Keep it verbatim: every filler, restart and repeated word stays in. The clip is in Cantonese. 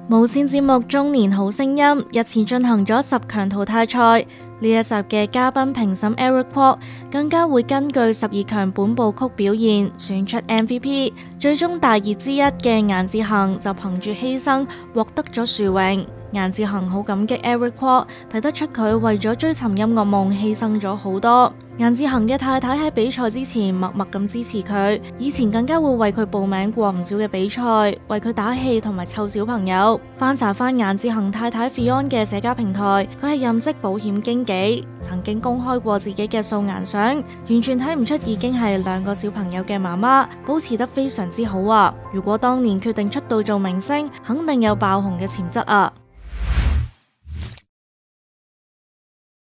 無線節目《中年好聲音》日前進行咗十強淘汰賽，呢一集嘅嘉賓評審 Eric Kwok 更加會根據十二強本部曲表現選出 M V P， 最終大熱之一嘅顏志恒就憑住犧牲獲得咗殊榮。顏志恒好感激 Eric Kwok， 睇得出佢為咗追尋音樂夢犧牲咗好多。顏志恒嘅太太喺比賽之前默默咁支持佢，以前更加會為佢報名過唔少嘅比賽，為佢打氣同埋湊小朋友。翻查翻顏志恒太太 Fion 嘅社交平台，佢係任職保險經紀，曾經公開過自己嘅素顏相，完全睇唔出已經係兩個小朋友嘅媽媽，保持得非常之好啊！如果當年決定出道做明星，肯定有爆紅嘅潛質啊！